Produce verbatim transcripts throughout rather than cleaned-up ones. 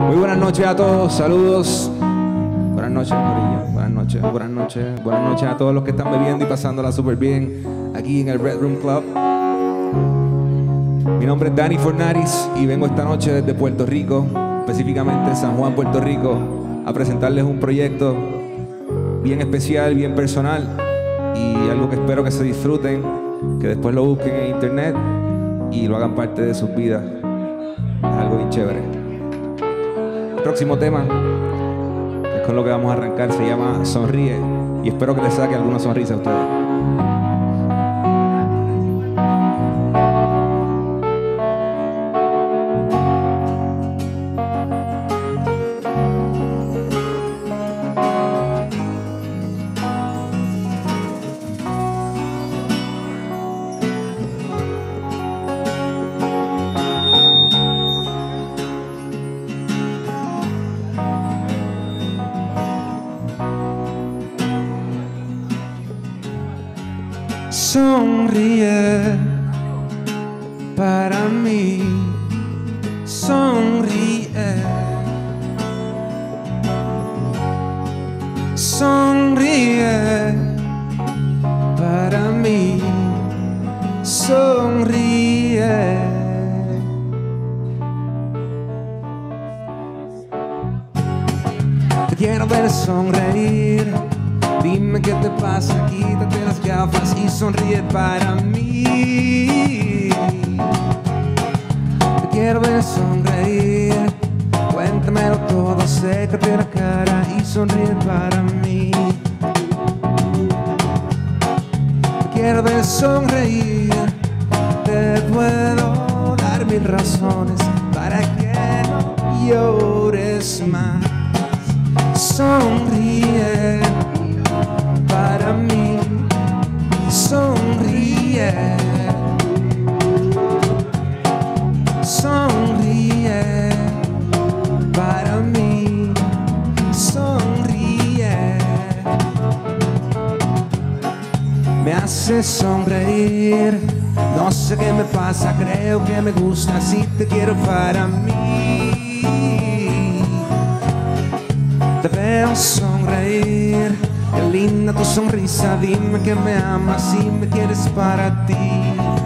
Muy buenas noches a todos, saludos. Buenas noches, Corillo. Buenas noches, buenas noches. Buenas noches a todos los que están bebiendo y pasándola súper bien aquí en el Red Room Club. Mi nombre es Danny Fornaris y vengo esta noche desde Puerto Rico, específicamente San Juan, Puerto Rico, a presentarles un proyecto bien especial, bien personal y algo que espero que se disfruten, que después lo busquen en internet y lo hagan parte de sus vidas. Es algo bien chévere. El próximo tema, que es con lo que vamos a arrancar, se llama Sonríe y espero que les saque alguna sonrisa a ustedes. Sonríe para mí, sonríe, sonríe para mí, sonríe. Te quiero ver sonreír. Dime qué te pasa, quítate las gafas y sonríe para mí. Te quiero ver sonreír, cuéntamelo todo, sécate la cara y sonríe para mí. Te quiero ver sonreír, te puedo dar mil razones para que no llores más. Sonríe para mí, sonríe, sonríe, para mí, sonríe. Me hace sonreír, no sé qué me pasa, creo que me gusta, si te quiero para mí. Te veo sonreír, qué linda tu sonrisa, dime que me amas y me quieres para ti.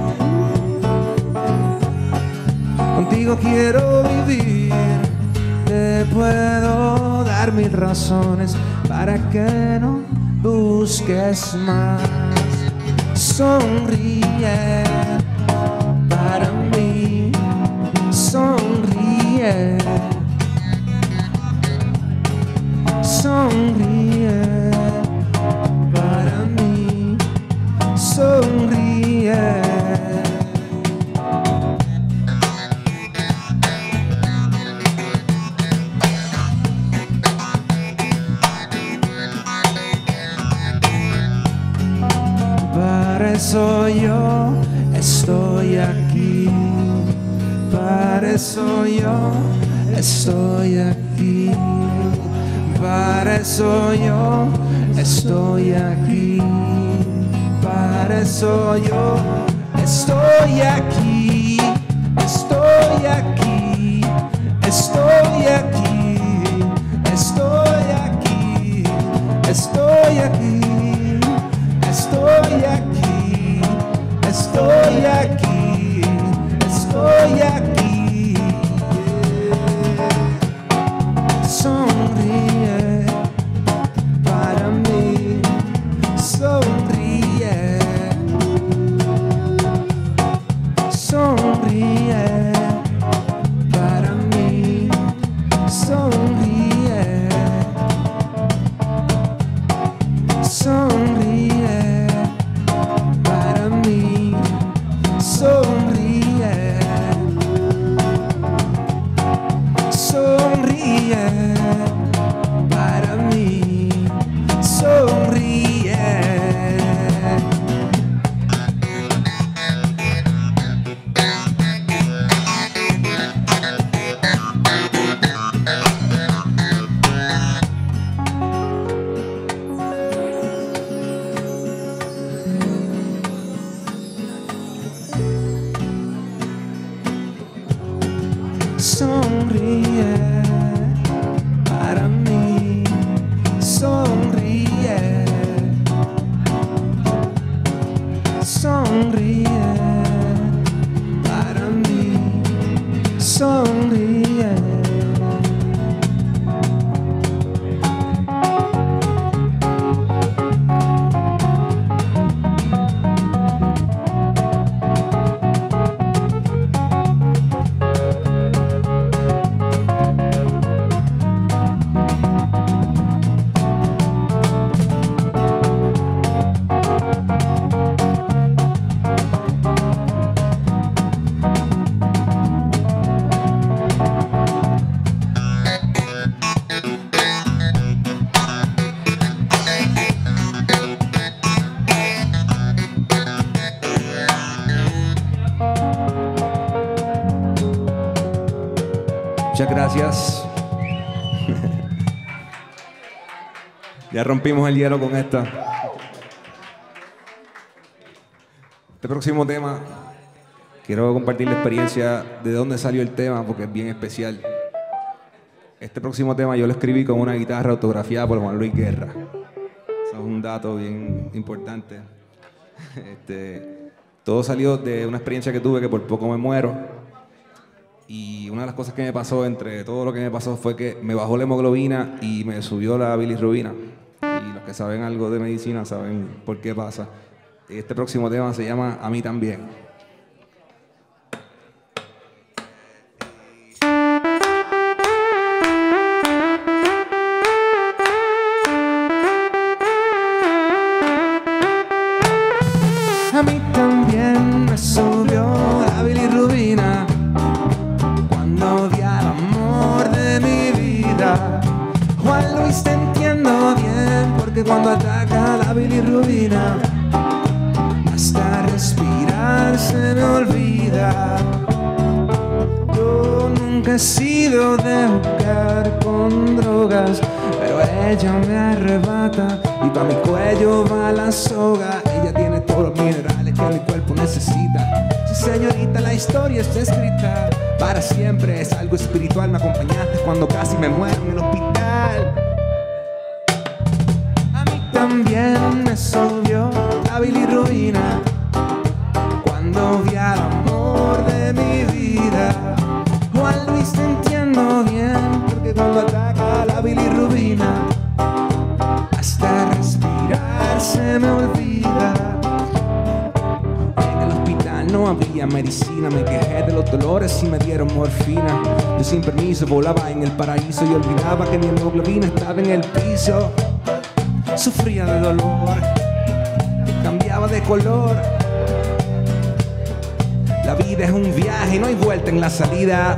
Contigo quiero vivir, te puedo dar mil razones para que no busques más. Sonríe para mí, sonríe, sonríe para mí, sonríe. Para eso yo estoy aquí, para eso yo estoy aquí. Para eso yo estoy aquí, para eso yo estoy aquí, estoy aquí, estoy aquí, estoy aquí, estoy aquí, estoy aquí, estoy aquí, estoy aquí. Sonríe para mí, sonríe, sonríe para mí, sonríe, sonríe para mí, sonríe, sonríe para mí, sonríe. Sonríe. Gracias. Ya rompimos el hielo con esta. Este próximo tema, quiero compartir la experiencia de dónde salió el tema porque es bien especial. Este próximo tema yo lo escribí con una guitarra autografiada por Juan Luis Guerra. Eso es un dato bien importante. Este, todo salió de una experiencia que tuve que por poco me muero. Y una de las cosas que me pasó, entre todo lo que me pasó, fue que me bajó la hemoglobina y me subió la bilirrubina. Y los que saben algo de medicina saben por qué pasa. Este próximo tema se llama A mí también. A mí también me subió la bilirrubina cuando vi al amor de mi vida. Juan Luis, te entiendo bien, porque cuando ataca la bilirrubina hasta respirar se me olvida. Yo nunca he sido de jugar con drogas, pero ella me arrebata y pa' mi cuello va la soga. Ella tiene todos los minerales que mi cuerpo necesita. Sí, señorita, la historia está escrita para siempre. Es algo espiritual, me acompañaste cuando casi me muero en el hospital. A mí también me subió la bilirrubina cuando vi al amor de mi vida. Juan Luis, te entiendo bien, porque cuando ataca la bilirrubina hasta respirar se me olvida. En el hospital no había medicina, me quejé de los dolores y me dieron morfina. Yo sin permiso volaba en el paraíso y olvidaba que mi hemoglobina estaba en el piso. Sufría de dolor, cambiaba de color. La vida es un viaje y no hay vuelta en la salida.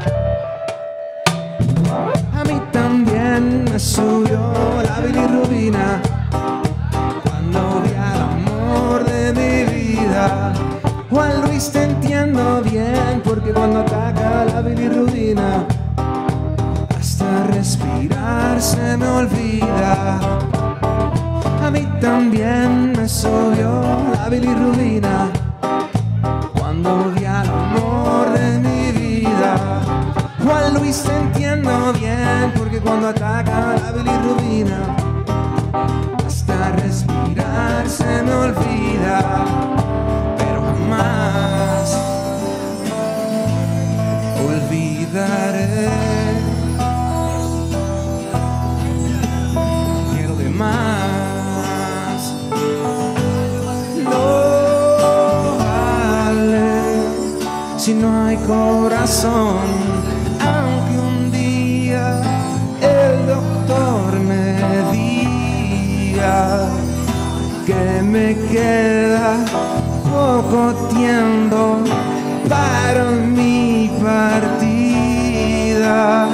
A mí también me subió la bilirrubina cuando vi al amor de mi vida. Juan Luis, te entiendo bien, porque cuando ataca la bilirrubina hasta respirar se me olvida. A mí también me subió la bilirrubina cuando vi al amor de mi vida. Juan Luis, te entiendo bien, porque cuando ataca la bilirrubina hasta respirar se me olvida. Pero jamás olvidaré que lo demás no vale si no hay corazón. Aunque un día el doctor me diga que me queda poco tiempo para mi partida.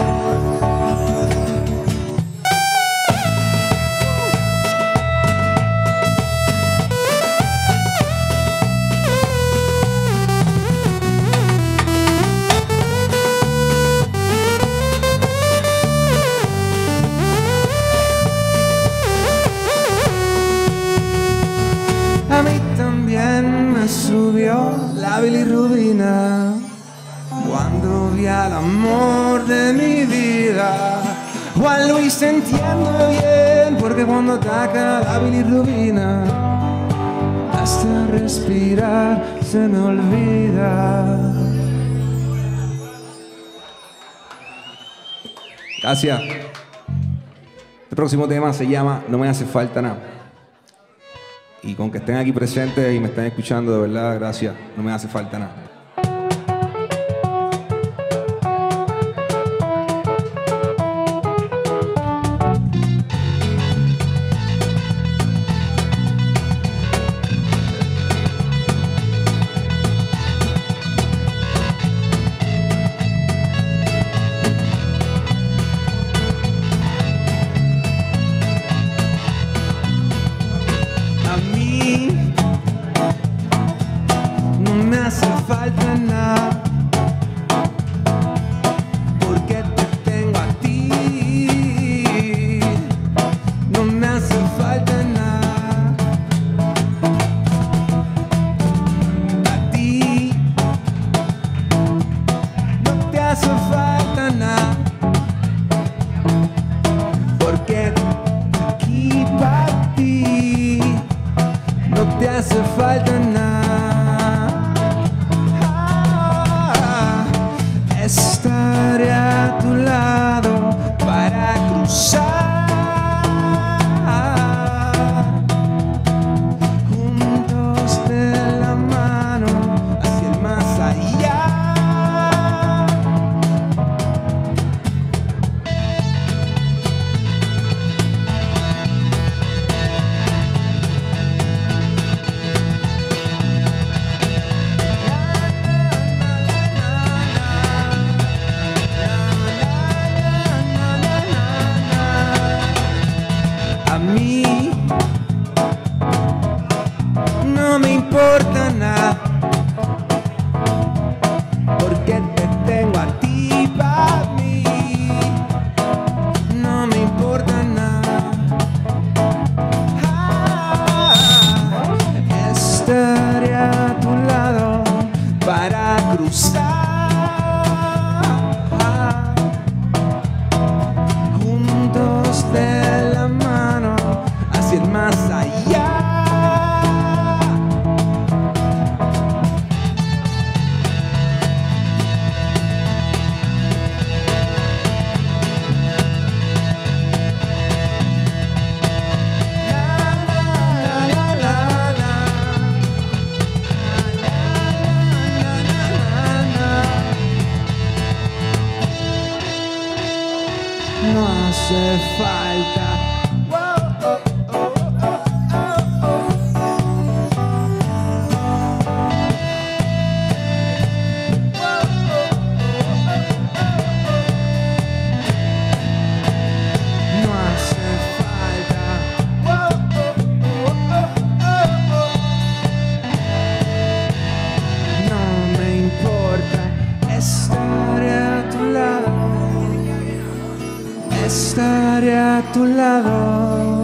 A mí también me subió la bilirrubina cuando vi al amor de mi vida. Juan Luis, te entiendo bien, porque cuando ataca la bilirrubina hasta respirar se me olvida. Gracias. El próximo tema se llama No me hace falta nada. Y con que estén aquí presentes y me estén escuchando, de verdad, gracias. No me hace falta nada. No me hace falta no hace falta. Estaré a tu lado.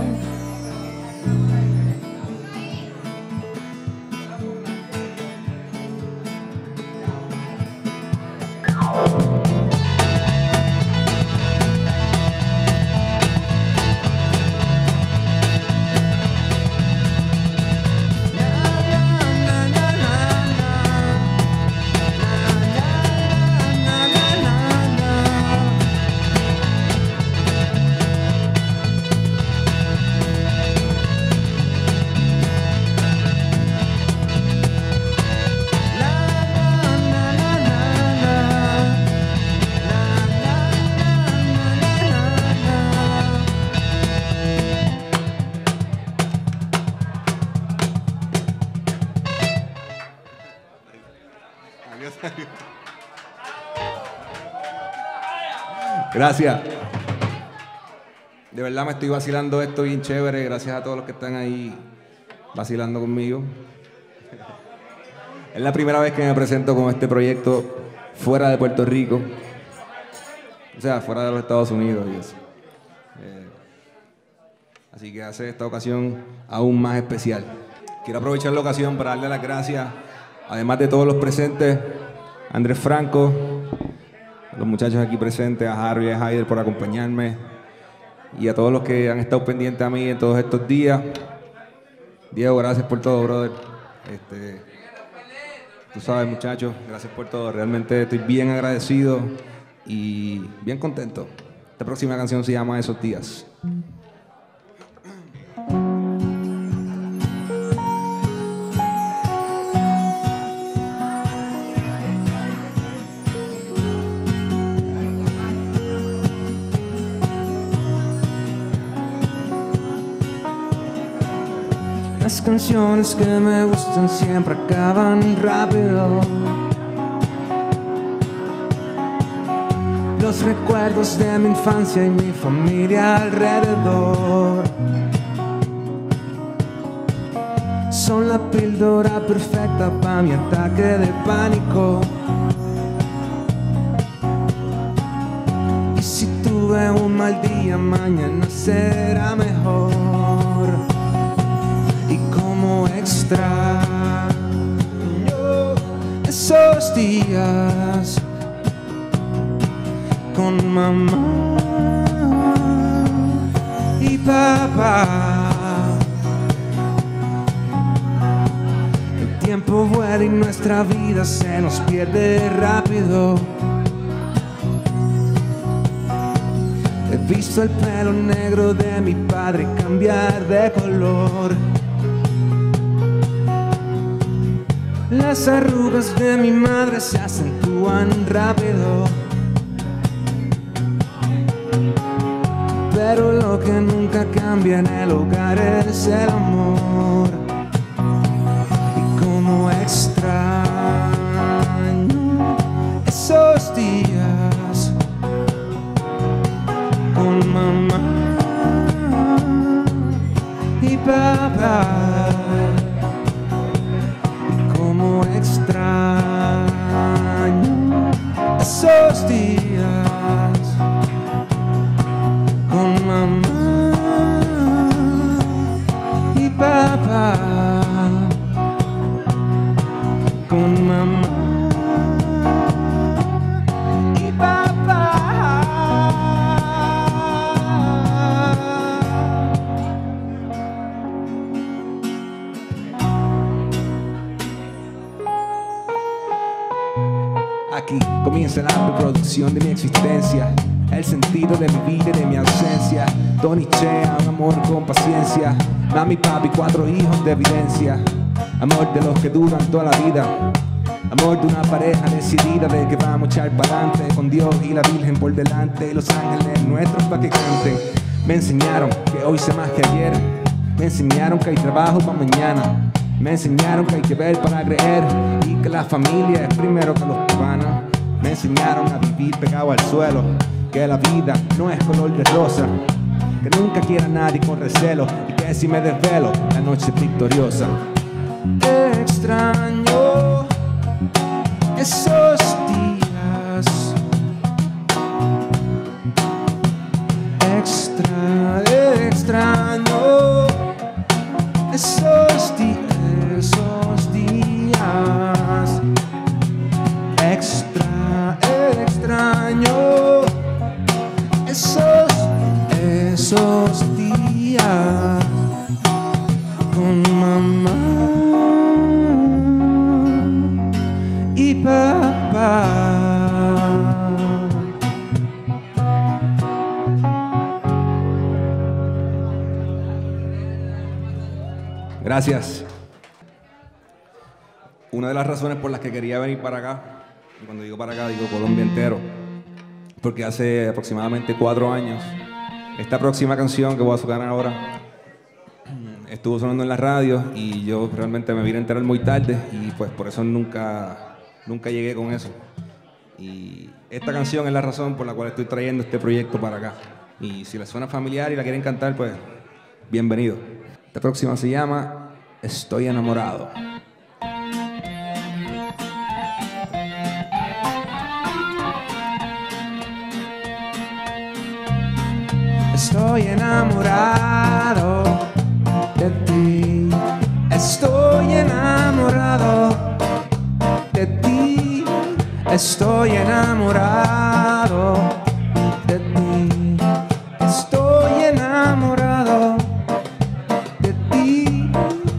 Gracias. De verdad me estoy vacilando esto bien chévere. Gracias a todos los que están ahí vacilando conmigo. Es la primera vez que me presento con este proyecto fuera de Puerto Rico. O sea, fuera de los Estados Unidos y eso. Eh, así que hace esta ocasión aún más especial. Quiero aprovechar la ocasión para darle las gracias, además de todos los presentes, a Andrés Franco, a los muchachos aquí presentes, a Harvey y a Haider por acompañarme y a todos los que han estado pendientes a mí en todos estos días. Diego, gracias por todo, brother. Este, tú sabes, muchachos, gracias por todo. Realmente estoy bien agradecido y bien contento. Esta próxima canción se llama Esos Días. Las canciones que me gustan siempre acaban rápido. Los recuerdos de mi infancia y mi familia alrededor son la píldora perfecta para mi ataque de pánico. Y si tuve un mal día, mañana será mejor. Y como extraño esos días con mamá y papá. El tiempo vuela y nuestra vida se nos pierde rápido. He visto el pelo negro de mi padre cambiar de color. Las arrugas de mi madre se acentúan rápido. Pero lo que nunca cambia en el hogar es el amor. Y como extraño esos días con mamá y papá. Extraño esos días con mamá y papá, con mamá y papá. Aquí comienza la reproducción de mi existencia, el sentido de mi vida y de mi ausencia. Tony Chea, un amor con paciencia. Mami, papi, cuatro hijos de evidencia. Amor de los que duran toda la vida. Amor de una pareja decidida de que vamos a echar pa'lante, con Dios y la Virgen por delante, y los ángeles nuestros pa' que canten. Me enseñaron que hoy sé más que ayer. Me enseñaron que hay trabajo para mañana. Me enseñaron que hay que ver para creer y que la familia es primero que los panas. Me enseñaron a vivir pegado al suelo, que la vida no es color de rosa, que nunca quiera a nadie con recelo y que si me desvelo la noche es victoriosa. Extraño esos días, extra, extraño esos días, esos días, extra, extraño esos, esos días con mamá y papá. Gracias. Una de las razones por las que quería venir para acá, y cuando digo para acá digo Colombia entero, porque hace aproximadamente cuatro años esta próxima canción que voy a tocar ahora estuvo sonando en la radio y yo realmente me vine a enterar muy tarde y pues por eso nunca, nunca llegué con eso. Y esta canción es la razón por la cual estoy trayendo este proyecto para acá. Y si les suena familiar y la quieren cantar, pues bienvenido. Esta próxima se llama Estoy enamorado. Estoy enamorado de ti, estoy enamorado de ti, estoy enamorado de ti, estoy enamorado de ti.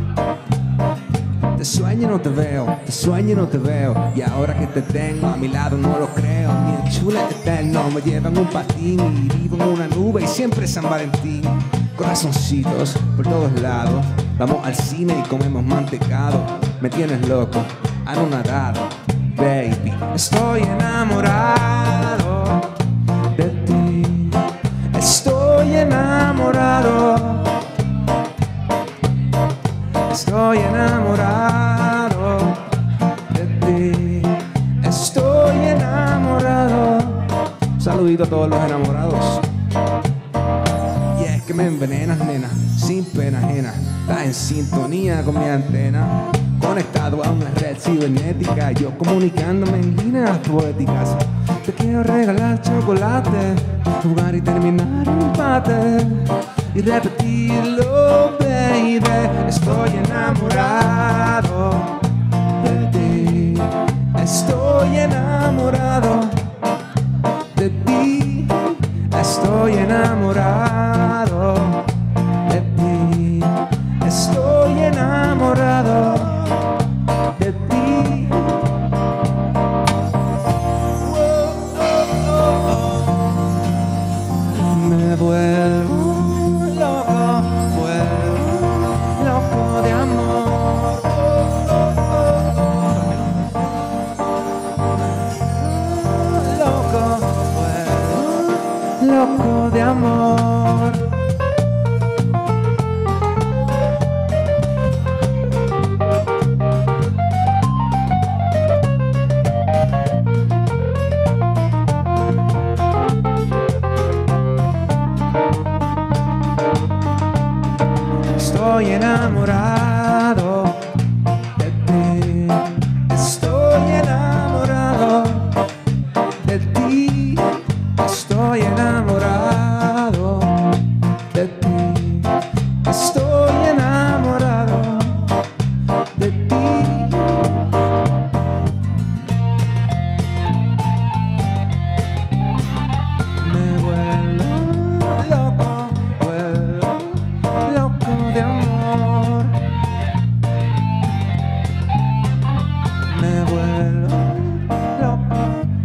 Te sueño y no te veo, te sueño y no te veo, y ahora que te tengo a mi lado no lo creo. Mi chula eterno me llevan un patín y vivo en una nube y siempre es San Valentín. Corazoncitos por todos lados, vamos al cine y comemos mantecado. Me tienes loco, anonadado, baby. Estoy enamorado de ti, estoy enamorado, estoy enamorado de ti, estoy enamorado. Un saludito a todos los enamorados. Que me envenenas, nena, sin pena ajena. Estás en sintonía con mi antena, conectado a una red cibernética, yo comunicándome en líneas poéticas. Te quiero regalar chocolate, jugar y terminar un empate y repetirlo, baby. Estoy enamorado de ti, estoy enamorado de ti, estoy enamorado de ti, estoy enamorado de ti. Oh, oh, oh. Me vuelvo loco, vuelvo loco de amor. Loco, vuelvo loco de amor. Estoy enamorado de ti, estoy enamorado de ti, estoy enamorado de ti, estoy enamorado de ti. Me vuelvo loco, vuelvo loco de amor. Me vuelvo loco,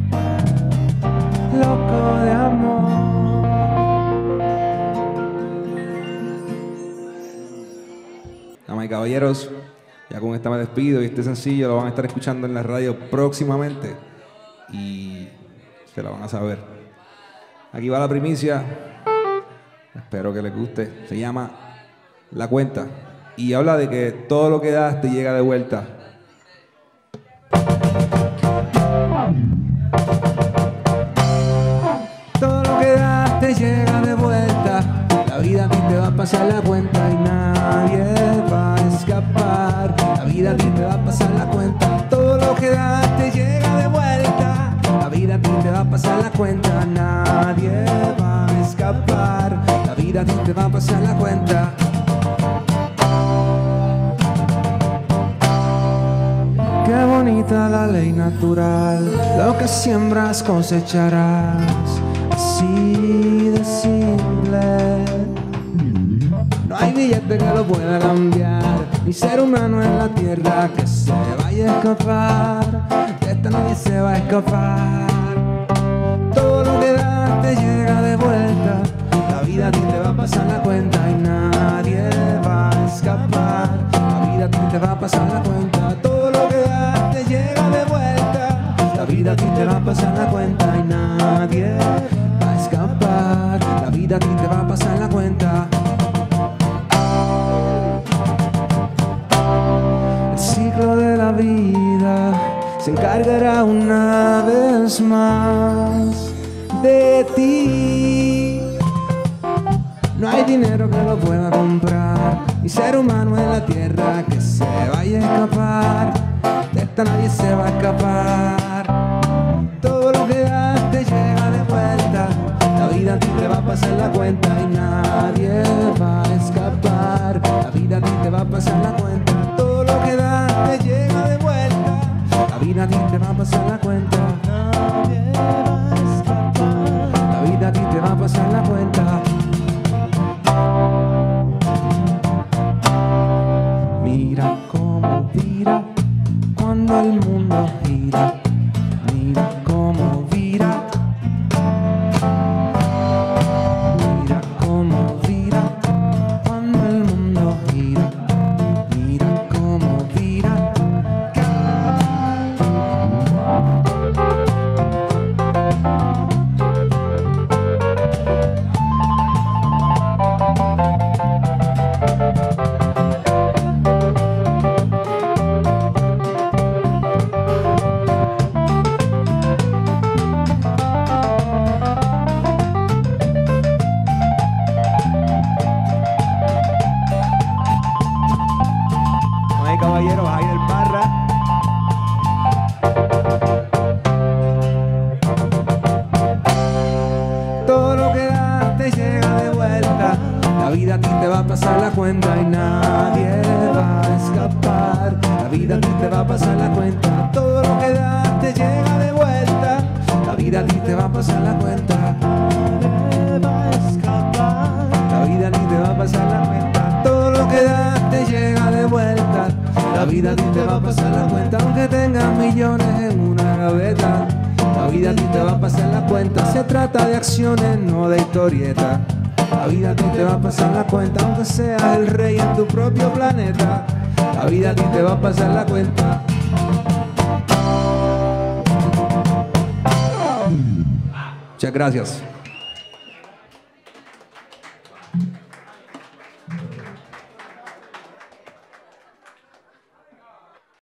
loco de amor. Damas y caballeros, Ya con esta me despido y este sencillo lo van a estar escuchando en la radio próximamente y se la van a saber. Aquí va la primicia. Espero que les guste. Se llama La Cuenta y habla de que todo lo que das te llega de vuelta. Todo lo que das te llega de vuelta. La vida a ti te va a pasar la cuenta y nadie va a escapar. La vida a ti te va a pasar la cuenta. Todo lo que das te llega de vuelta. La vida a ti te va a pasar la cuenta. Nadie va a escapar. La vida a ti te va a pasar la cuenta. Qué bonita la ley natural. Lo que siembras cosecharás. Así de simple. No hay billete que lo pueda cambiar, ni ser humano en la tierra que se vaya a escapar. De esta nadie se va a escapar. Todo lo que das te llega de vuelta. La vida a ti te va a pasar la cuenta y nadie va a escapar. La vida a ti te va a pasar la cuenta. Todo lo que das te llega de vuelta. La vida a ti te va a pasar la cuenta y nadie va a escapar. La vida a ti te va a pasar la cuenta. El ciclo de la vida se encargará una vez más de ti. No hay dinero que lo pueda comprar, ni ser humano en la tierra que se vaya a escapar. De esta nadie se va a escapar. Todo lo que das te llega de vuelta. La vida a ti te va a pasar la cuenta y nadie va a escapar. La vida a ti te va a pasar la cuenta. Todo lo que das te llega de vuelta. La vida a ti te va a pasar la cuenta. Nadie va a escapar. La vida a ti te va a pasar la cuenta. Mira cómo vira cuando el mundo gira. Mira cómo vira. Mira cómo vira cuando el mundo gira. Mira cómo vira. Caballero, ahí del Parra. Todo lo que das te llega de vuelta. La vida a ti te va a pasar la cuenta y nadie va a escapar. La vida a ti te va a pasar la cuenta. Todo lo que das te llega de vuelta. La vida a ti te va a pasar la cuenta. Nadie va a escapar. La vida a ti te va a pasar la cuenta. Todo lo que das te llega de vuelta. La vida a ti te va a pasar la cuenta, aunque tengas millones en una gaveta. La vida a ti te va a pasar la cuenta. Se trata de acciones, no de historietas. La vida a ti te va a pasar la cuenta, aunque seas el rey en tu propio planeta. La vida a ti te va a pasar la cuenta. Muchas gracias.